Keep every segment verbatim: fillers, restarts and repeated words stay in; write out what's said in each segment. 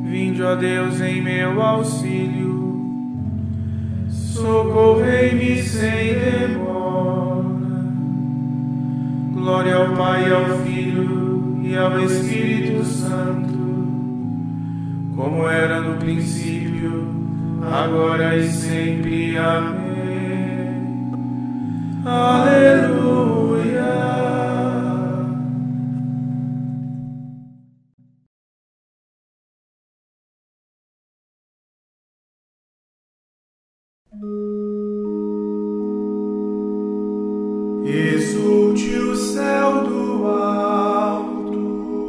Vinde, ó Deus, em meu auxílio, socorrei-me sem demora. Glória ao Pai, ao Filho e ao Espírito Santo, como era no princípio, agora e sempre. Amém. Aleluia. Exulte o céu do alto,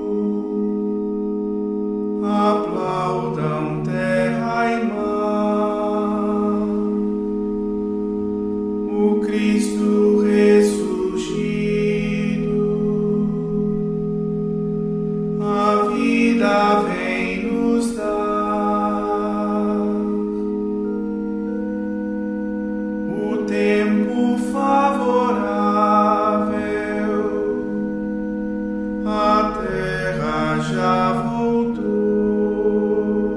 aplaudam terra e mar, o Cristo ressurgido, a vida vem nos dar, o tempo favorável. Já voltou,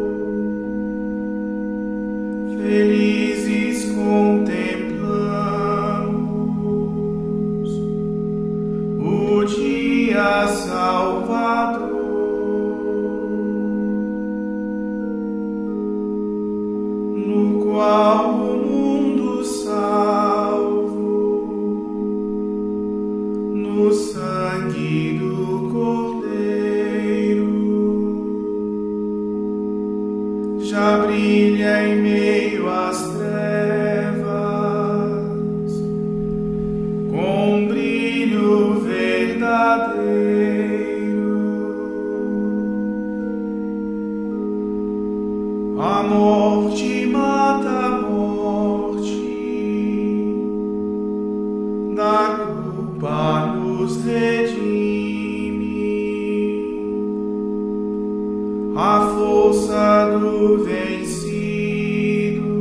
felizes contemplamos o dia salvador, no qual o mundo salvo no sangue do Cordeiro já brilha em meio às trevas, com um brilho verdadeiro. A morte mata a morte, da culpa nos redime, a força do vencido,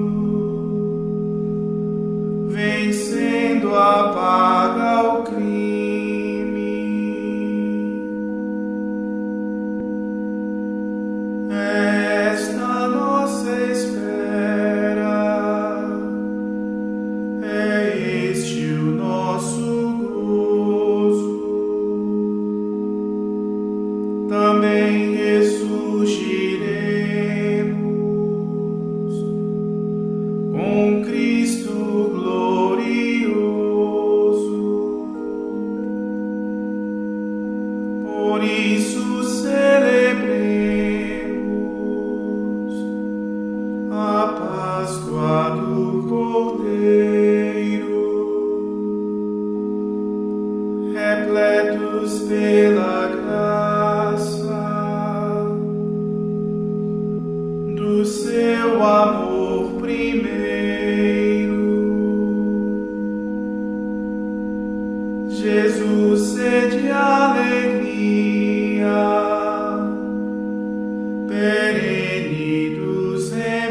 vencendo apaga o crime. Esta nossa espera, é este o nosso gozo, também ressurgiremos com Cristo glorioso. Por isso celebremos a Páscoa do Cordeiro, repletos pela graça do seu amor primeiro. Jesus, sede alegria perene dos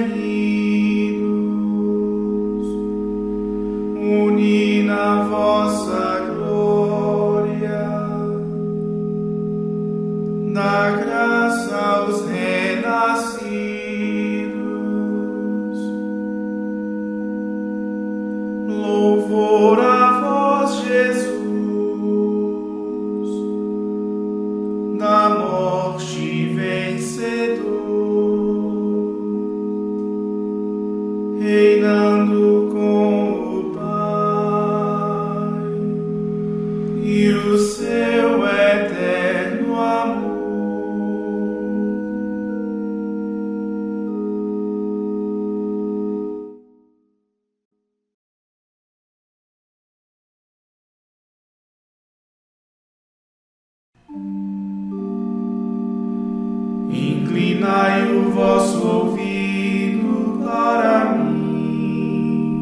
remidos, uni na vossa glória, dá graça aos renascidos. Louvor a vós, Jesus, da morte vencedor, reinando com o Pai e o seu eterno amor. Inclinai o vosso ouvido para mim,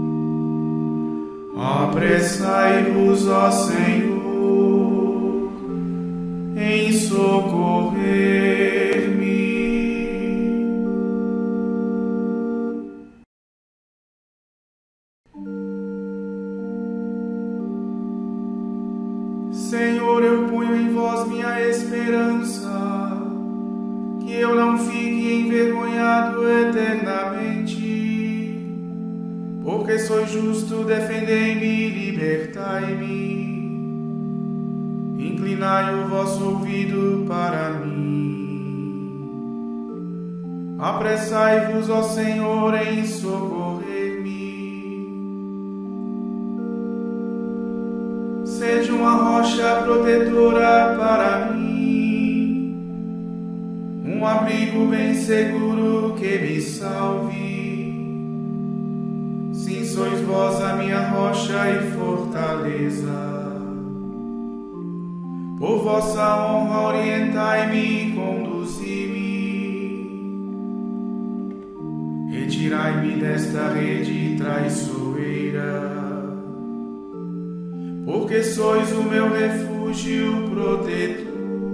apressai-vos, ó Senhor, em socorrer-me. Senhor, eu ponho em vós minha esperança, que eu não fique envergonhado eternamente. Porque sois justo, defendei-me e libertai-me. Inclinai o vosso ouvido para mim. Apressai-vos, ó Senhor, em socorrer-me. Seja uma rocha protetora para mim, um abrigo bem seguro que me salve. Sim, sois vós a minha rocha e fortaleza. Por vossa honra orientai-me e conduzi-me. Retirai-me desta rede traiçoeira, porque sois o meu refúgio protetor.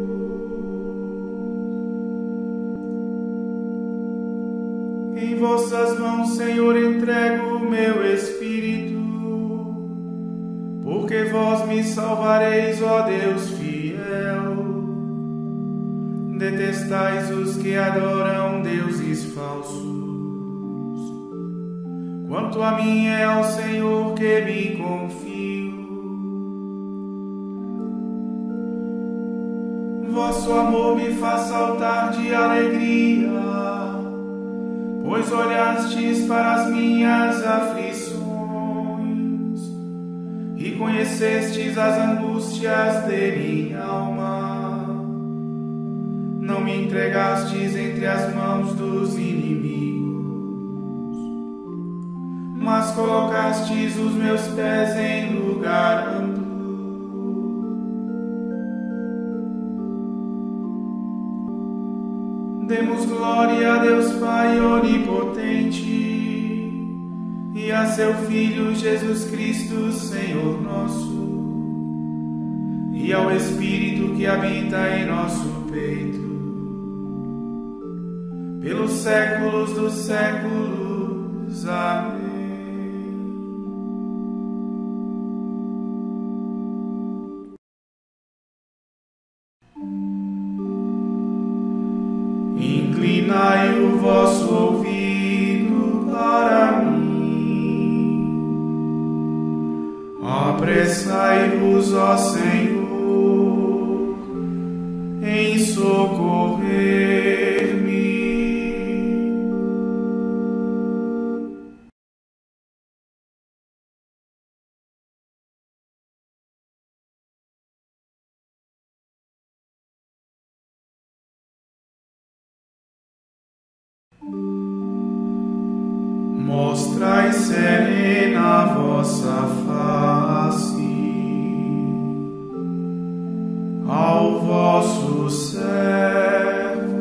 Em vossas mãos, Senhor, entrego o meu espírito, porque vós me salvareis, ó Deus fiel. Detestais os que adoram deuses falsos. Quanto a mim, é ao Senhor que me confio. Vosso amor me faz saltar de alegria, pois olhastes para as minhas aflições e conhecestes as angústias de minha alma. Não me entregastes entre as mãos dos inimigos, mas colocastes os meus pés em lugar amplo. Demos glória a Deus Pai onipotente e a seu Filho Jesus Cristo, Senhor nosso, e ao Espírito que habita em nosso peito, pelos séculos dos séculos. Amém. Inclinai o vosso ouvido para mim. Apressai-vos, ó Senhor, em socorrer-me. Mostrai serena a vossa face ao vosso servo.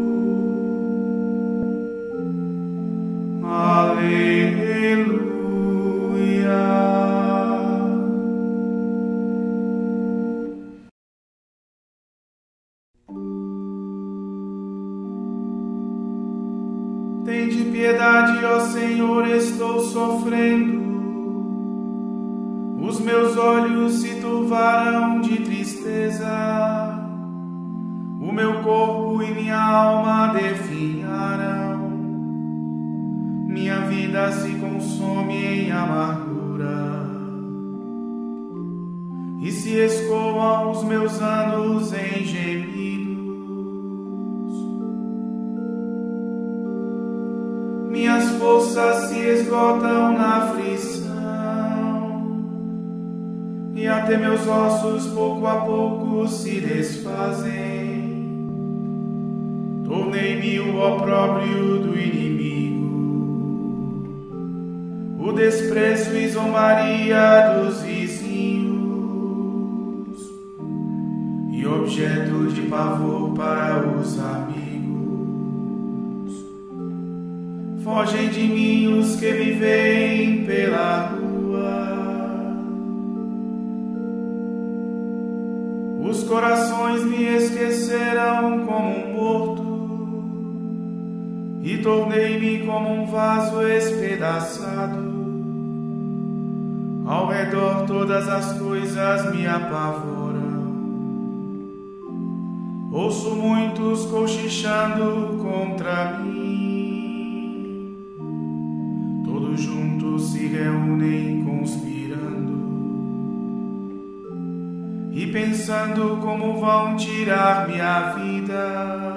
Aleluia. Tende piedade, ó Senhor, estou sofrendo. Os meus olhos se turvaram de tristeza. O meu corpo e minha alma definharam. Minha vida se consome em amargura e se escoam os meus anos em gemidos. Minhas forças se esgotam na aflição e até meus ossos pouco a pouco se desfazem. Tornei-me o opróbrio do inimigo, o desprezo e zombaria dos vizinhos e objeto de pavor para os amigos. Fogem de mim os que me veem pela rua. Os corações me esqueceram como um morto e tornei-me como um vaso espedaçado. Ao redor todas as coisas me apavoram. ouço muitos cochichando contra mim. Todos juntos se reúnem conspirando e pensando como vão tirar minha vida.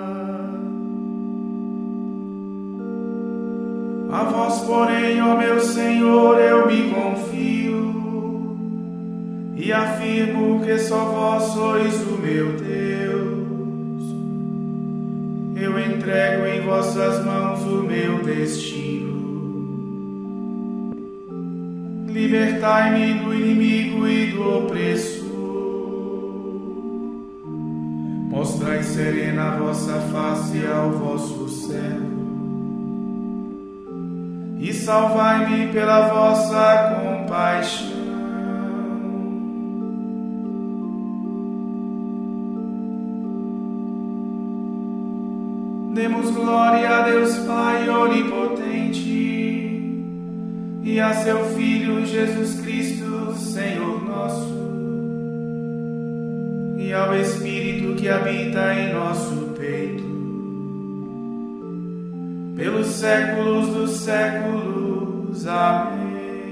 A vós, porém, ó meu Senhor, eu me confio e afirmo que só vós sois o meu Deus. Eu entrego em vossas mãos o meu destino. Libertai-me do inimigo e do opressor. Mostrai serena a vossa face ao vosso servo e salvai-me pela vossa compaixão. Demos glória a Deus Pai onipotente e a seu Filho Jesus Cristo, Senhor nosso, e ao Espírito que habita em nosso peito, pelos séculos dos séculos. Amém.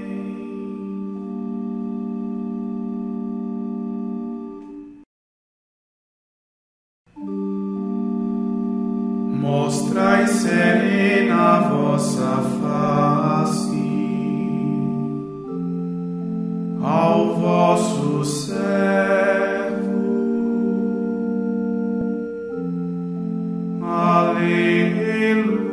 Mostrai serena a vossa face ao vosso servo. Aleluia.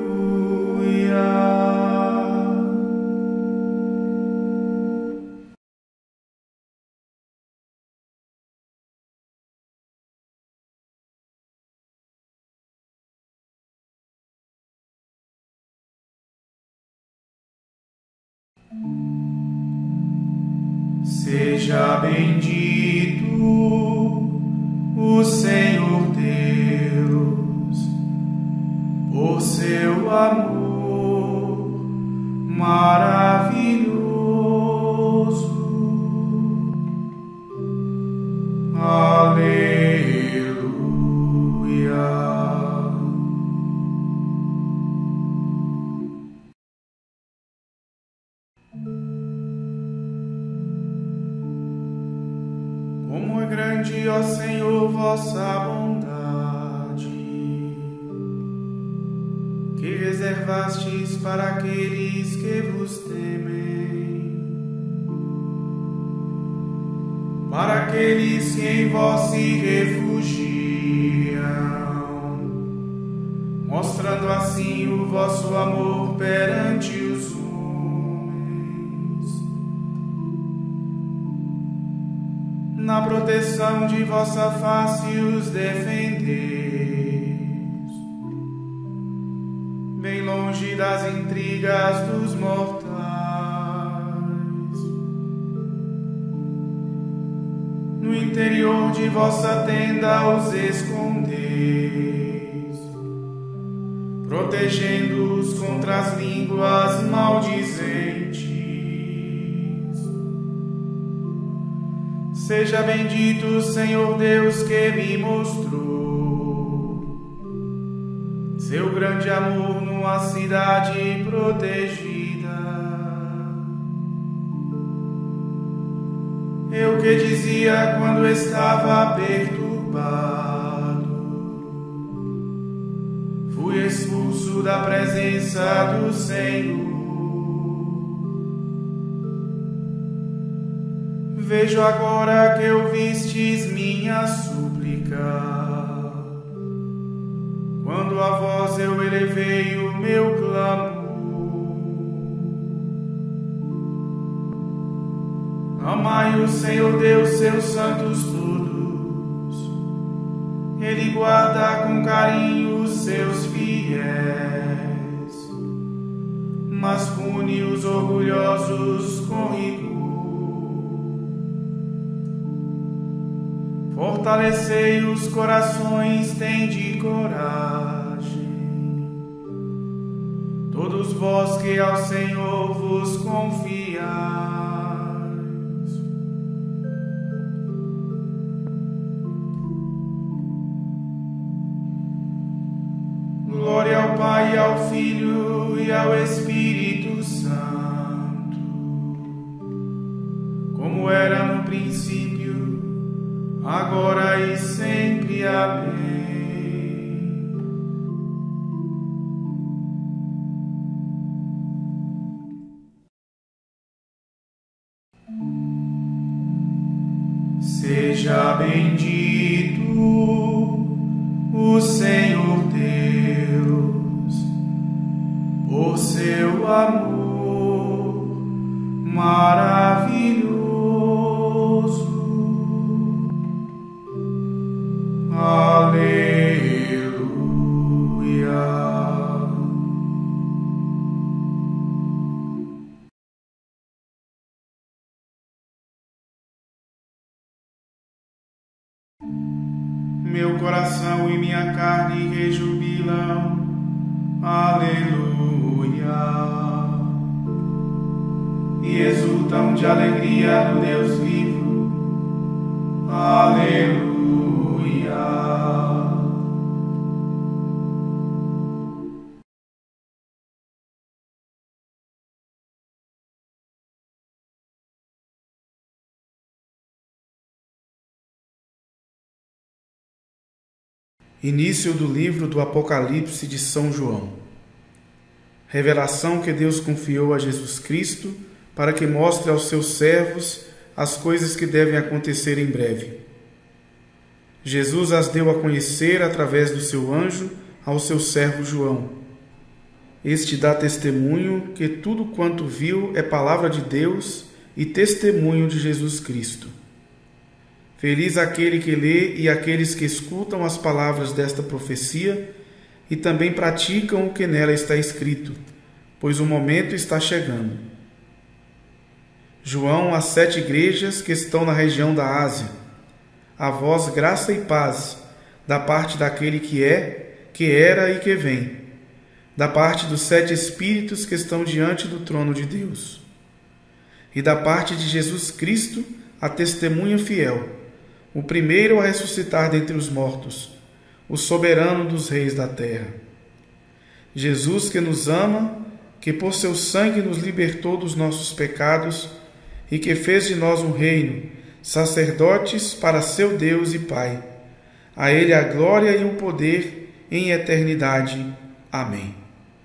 Seja bendito o Senhor Deus por seu amor maravilhoso. Aleluia. Como é grande, ó Senhor, vossa bondade, que reservastes para aqueles que vos temem, para aqueles que em vós se refugiam, mostrando assim o vosso amor perante os homens. Na proteção de vossa face os defendeis, bem longe das intrigas dos mortais. No interior de vossa tenda os escondeis, protegendo-os contra as línguas maldizentes. Seja bendito, Senhor Deus, que me mostrou seu grande amor numa cidade protegida. Eu que dizia quando estava perturbado, fui expulso da presença do Senhor. Vejo agora que ouvistes minha súplica, quando a vós eu elevei o meu clamor. Amai o Senhor Deus, seus santos todos, Ele guarda com carinho os seus fiéis, mas pune os orgulhosos com rigor. Fortalecei os corações, tende coragem, todos vós que ao Senhor vos confiais. Glória ao Pai, ao Filho e ao Espírito Santo, como era no princípio, agora e sempre. Amém. Seja bendito o Senhor Deus, por seu amor maravilhoso. Aleluia. Meu coração e minha carne rejubilam, aleluia, e exultam de alegria no Deus vivo, aleluia. Início do livro do Apocalipse de São João. Revelação que Deus confiou a Jesus Cristo para que mostre aos seus servos as coisas que devem acontecer em breve. Jesus as deu a conhecer através do seu anjo ao seu servo João. Este dá testemunho que tudo quanto viu é palavra de Deus e testemunho de Jesus Cristo. Feliz aquele que lê e aqueles que escutam as palavras desta profecia e também praticam o que nela está escrito, pois o momento está chegando. João às sete igrejas que estão na região da Ásia. A vós graça e paz, da parte daquele que é, que era e que vem, da parte dos sete Espíritos que estão diante do trono de Deus, e da parte de Jesus Cristo, a testemunha fiel, o primeiro a ressuscitar dentre os mortos, o soberano dos reis da terra. Jesus que nos ama, que por seu sangue nos libertou dos nossos pecados e que fez de nós um reino, sacerdotes para seu Deus e Pai. A Ele a glória e o poder em eternidade. Amém.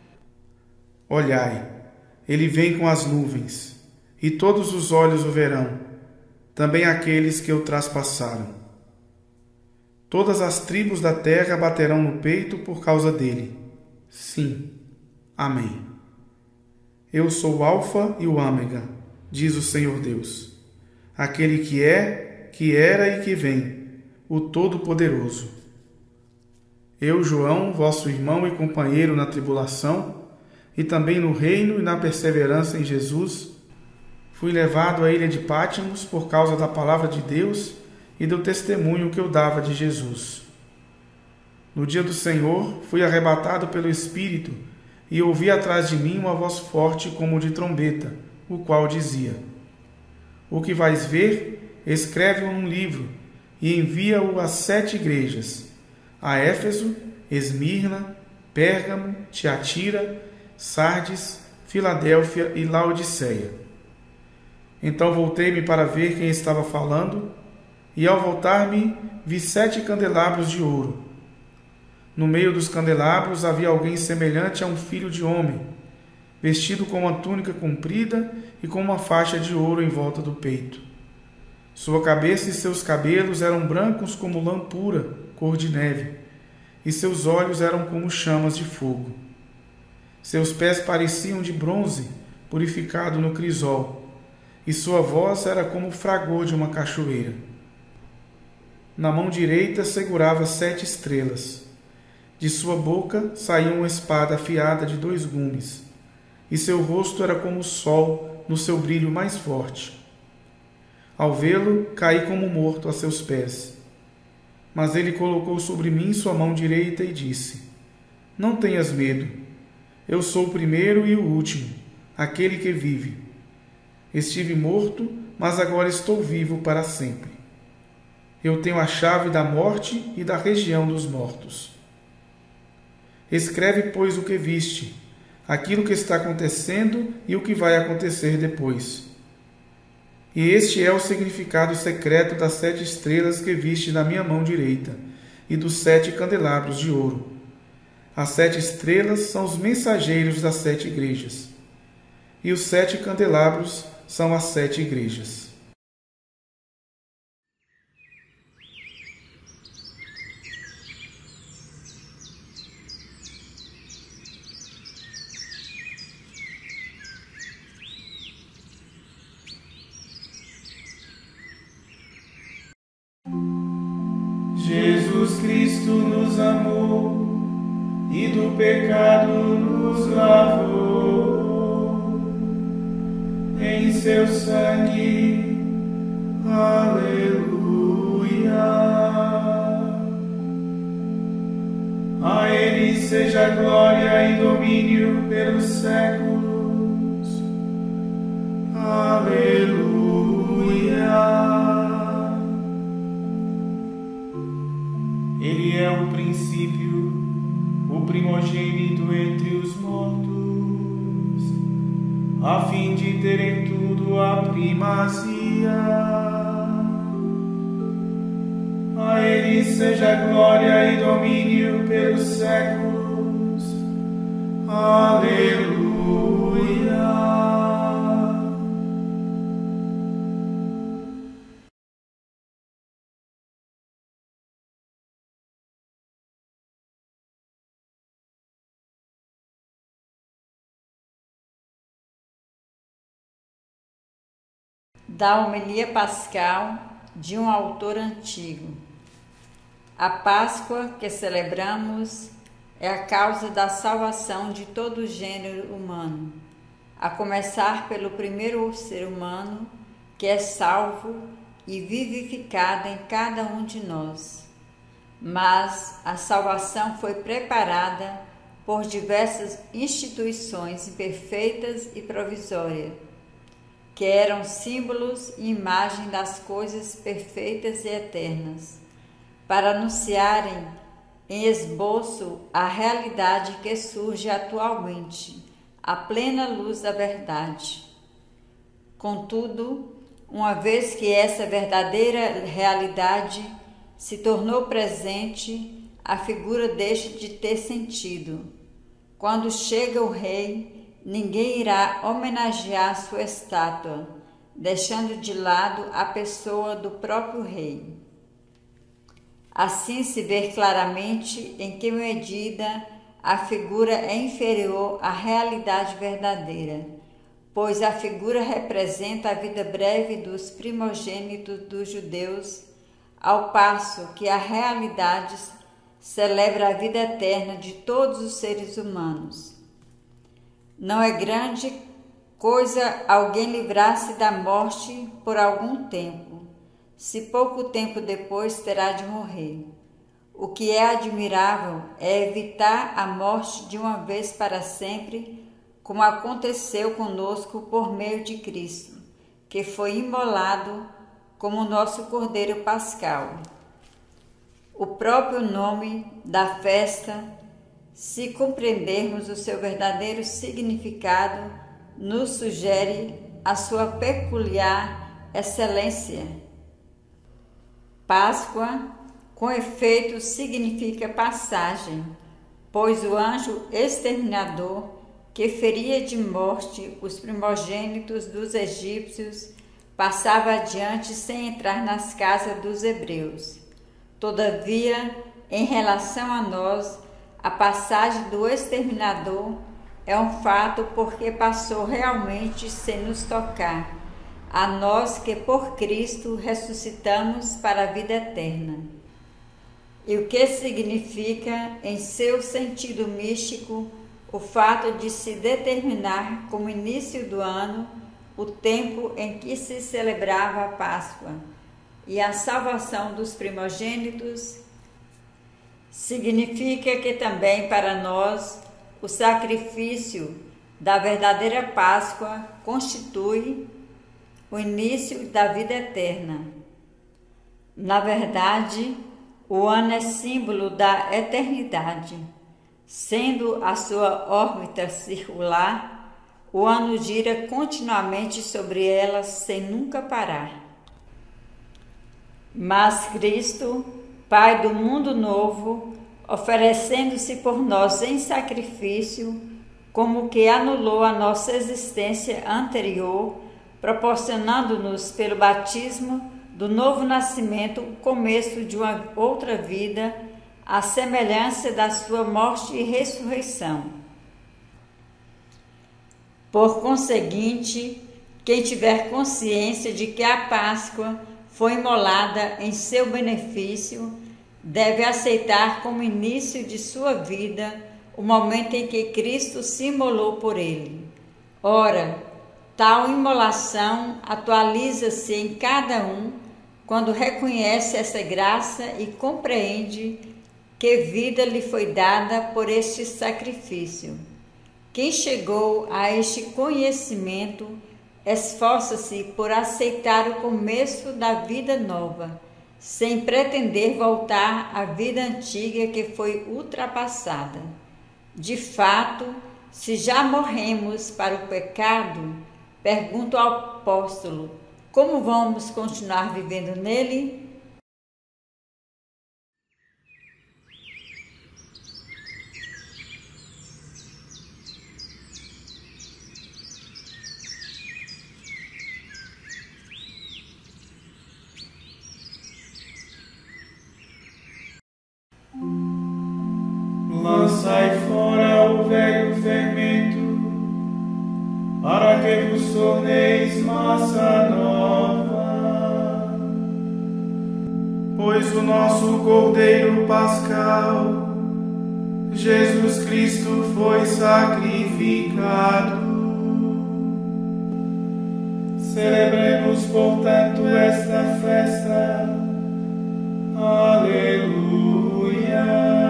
Olhai, Ele vem com as nuvens, e todos os olhos o verão, também aqueles que o traspassaram. Todas as tribos da terra baterão no peito por causa dele. Sim. Amém. Eu sou o Alfa e o Ômega, diz o Senhor Deus, aquele que é, que era e que vem, o Todo-Poderoso. Eu, João, vosso irmão e companheiro na tribulação, e também no reino e na perseverança em Jesus, fui levado à ilha de Pátimos por causa da palavra de Deus e do testemunho que eu dava de Jesus. No dia do Senhor, fui arrebatado pelo Espírito e ouvi atrás de mim uma voz forte como de trombeta, o qual dizia: O que vais ver, escreve-o num livro e envia-o às sete igrejas, a Éfeso, Esmirna, Pérgamo, Tiatira, Sardes, Filadélfia e Laodiceia. Então voltei-me para ver quem estava falando, e ao voltar-me vi sete candelabros de ouro. No meio dos candelabros havia alguém semelhante a um filho de homem, vestido com uma túnica comprida e com uma faixa de ouro em volta do peito. Sua cabeça e seus cabelos eram brancos como lã pura, cor de neve, e seus olhos eram como chamas de fogo. Seus pés pareciam de bronze purificado no crisol, e sua voz era como o fragor de uma cachoeira. Na mão direita segurava sete estrelas. De sua boca saía uma espada afiada de dois gumes, e seu rosto era como o sol no seu brilho mais forte. Ao vê-lo, caí como morto a seus pés. Mas ele colocou sobre mim sua mão direita e disse: Não tenhas medo. Eu sou o primeiro e o último, aquele que vive. Estive morto, mas agora estou vivo para sempre. Eu tenho a chave da morte e da região dos mortos. Escreve, pois, o que viste, aquilo que está acontecendo e o que vai acontecer depois. E este é o significado secreto das sete estrelas que viste na minha mão direita e dos sete candelabros de ouro. As sete estrelas são os mensageiros das sete igrejas, e os sete candelabros são as sete igrejas. Jesus Cristo nos amou e do pecado nos lavou em seu sangue. Aleluia. A Ele seja glória e domínio pelos séculos. Aleluia. Ele é o princípio, o primogênito entre os mortos, a fim de ter em tudo a primazia. A Ele seja glória e domínio pelos séculos. Aleluia. Da homilia pascal de um autor antigo. A Páscoa que celebramos é a causa da salvação de todo o gênero humano, a começar pelo primeiro ser humano, que é salvo e vivificado em cada um de nós. Mas a salvação foi preparada por diversas instituições imperfeitas e provisórias, que eram símbolos e imagem das coisas perfeitas e eternas, para anunciarem em esboço a realidade que surge atualmente, à plena luz da verdade. Contudo, uma vez que essa verdadeira realidade se tornou presente, a figura deixa de ter sentido. Quando chega o rei, ninguém irá homenagear sua estátua, deixando de lado a pessoa do próprio rei. Assim se vê claramente em que medida a figura é inferior à realidade verdadeira, pois a figura representa a vida breve dos primogênitos dos judeus, ao passo que a realidade celebra a vida eterna de todos os seres humanos. Não é grande coisa alguém livrar-se da morte por algum tempo, se pouco tempo depois terá de morrer. O que é admirável é evitar a morte de uma vez para sempre, como aconteceu conosco por meio de Cristo, que foi imolado como nosso Cordeiro Pascal. O próprio nome da festa, se compreendermos o seu verdadeiro significado, nos sugere a sua peculiar excelência. Páscoa, com efeito, significa passagem, pois o anjo exterminador, que feria de morte os primogênitos dos egípcios, passava adiante sem entrar nas casas dos hebreus. Todavia, em relação a nós, a passagem do exterminador é um fato porque passou realmente sem nos tocar, a nós que por Cristo ressuscitamos para a vida eterna. E o que significa, em seu sentido místico, o fato de se determinar como início do ano o tempo em que se celebrava a Páscoa e a salvação dos primogênitos, significa que também para nós o sacrifício da verdadeira Páscoa constitui o início da vida eterna. Na verdade, o ano é símbolo da eternidade. Sendo a sua órbita circular, o ano gira continuamente sobre ela sem nunca parar. Mas Cristo, Pai do mundo novo, oferecendo-se por nós em sacrifício, como que anulou a nossa existência anterior, proporcionando-nos pelo batismo do novo nascimento o começo de uma outra vida, à semelhança da sua morte e ressurreição. Por conseguinte, quem tiver consciência de que a Páscoa foi imolada em seu benefício, deve aceitar como início de sua vida o momento em que Cristo se imolou por ele. Ora, tal imolação atualiza-se em cada um quando reconhece essa graça e compreende que vida lhe foi dada por este sacrifício. Quem chegou a este conhecimento esforça-se por aceitar o começo da vida nova, sem pretender voltar à vida antiga que foi ultrapassada. De fato, se já morremos para o pecado, pergunto ao apóstolo, como vamos continuar vivendo nele? Lançai fora o velho fermento, para que vos torneis massa nova. Pois o nosso Cordeiro Pascal, Jesus Cristo, foi sacrificado. Celebremos, portanto, esta festa. Aleluia.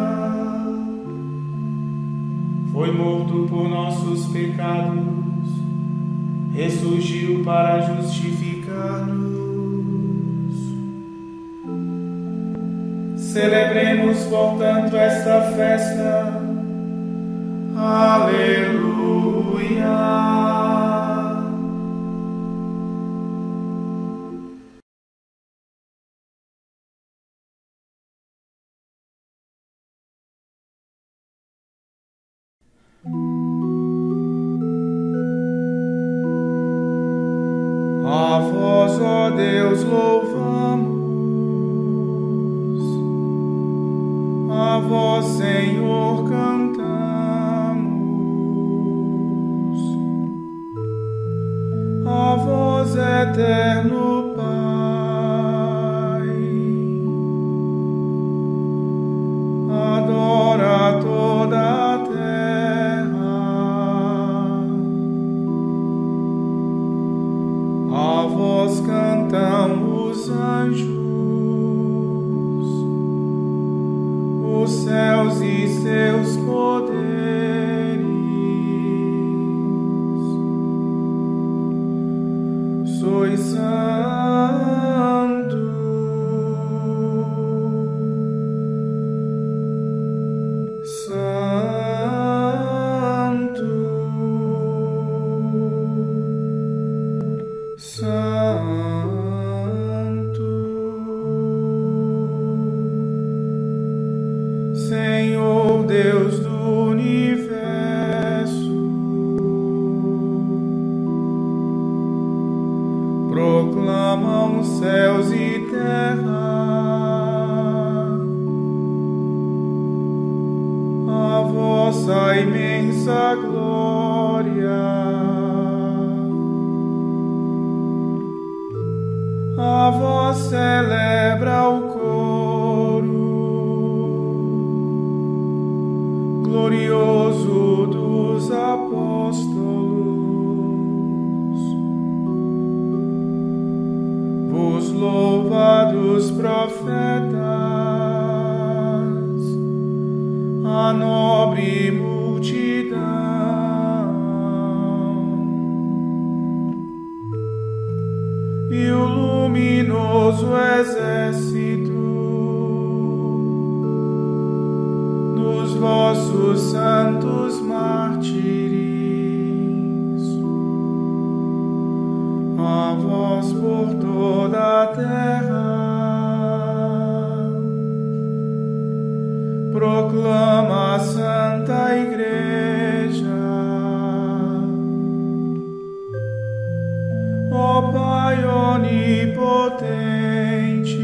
Foi morto por nossos pecados, ressurgiu para justificar-nos. Celebremos, portanto, esta festa. Aleluia. A vós, ó Deus, louvamos, a vós, Senhor, cantamos, a vós, eterno Pai, adora toda a terra, a vós cantam os anjos, os céus e seus poderes. Sois santo, santo, santo, Senhor Deus do universo, proclamam céus e terra a vossa imensa glória. A vós celebra o coro glorioso dos apóstolos, vos louvados profetas, a nobre multidão, e o luminoso exército, nos os vossos santos mártires, a vós por toda a terra, proclama a Santa Igreja. Ó Pai onipotente,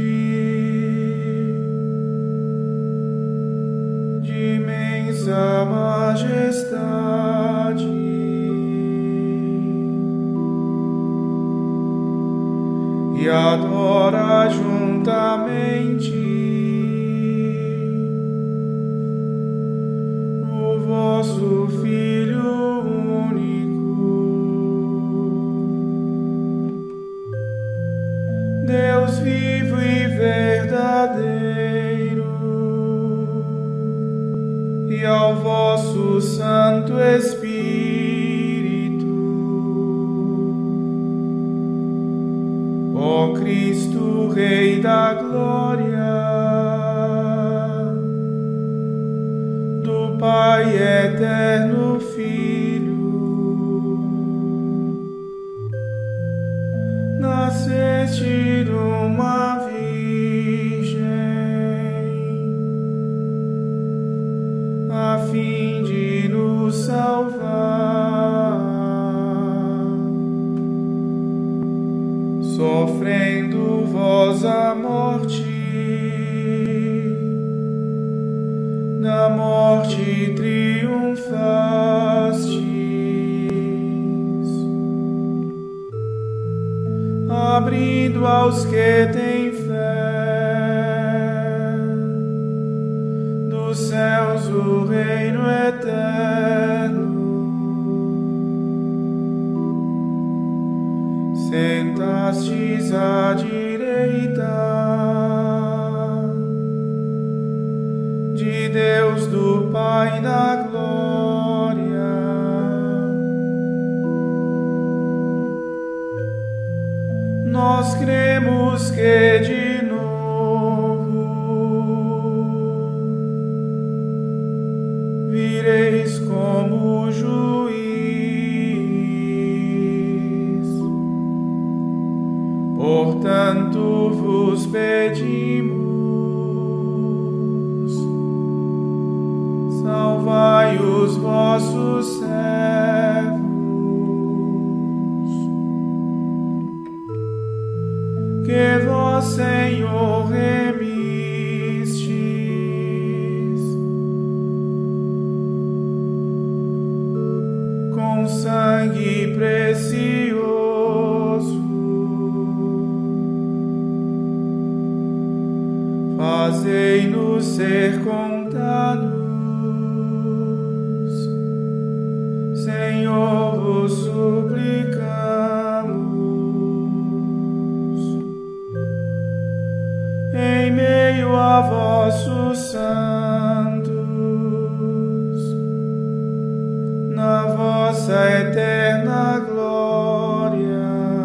de imensa majestade, e adora juntamente o vosso Filho único, Deus vivo e verdadeiro, e ao vosso Santo Espírito, ó Cristo, Rei da glória, do Pai eterno Filho, nasceste de uma virgem, a fim de nos salvar, sofrendo vós a morte, da morte triunfastes, abrindo aos que têm fé dos céus o reino eterno. Sentastes à direita de Deus do Pai na glória. Nós cremos que de novo vireis como juiz. Portanto vos pedimos, salvai os vossos servos, que vós, Senhor, remistes com sangue precioso. Fazei-nos ser contados, Senhor, vos suplicamos. Em meio a vossos santos, na vossa eterna glória.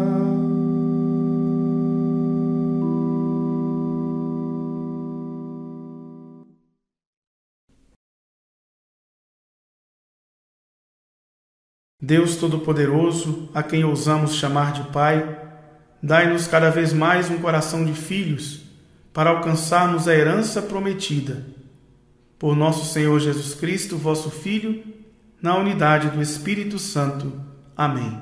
Deus Todo-Poderoso, a quem ousamos chamar de Pai, dai-nos cada vez mais um coração de filhos, para alcançarmos a herança prometida. Por nosso Senhor Jesus Cristo, vosso Filho, na unidade do Espírito Santo. Amém.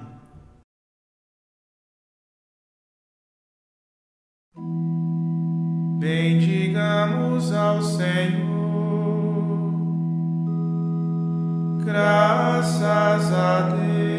Bendigamos ao Senhor. Graças a Deus.